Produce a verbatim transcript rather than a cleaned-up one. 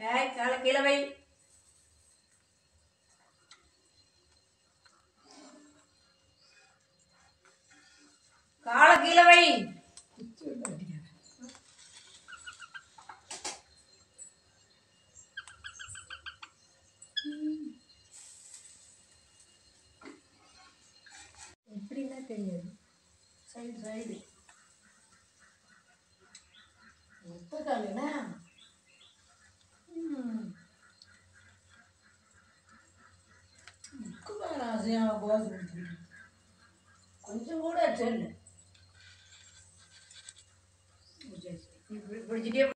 ஏய் காலை கீழே வை. காலை கீழே வை. எப்படின்னா தெரியாது. சைடு சைடு எப்போ காலைனா கொஞ்சம் கூட சொல்லு. பிடிச்சிட்டே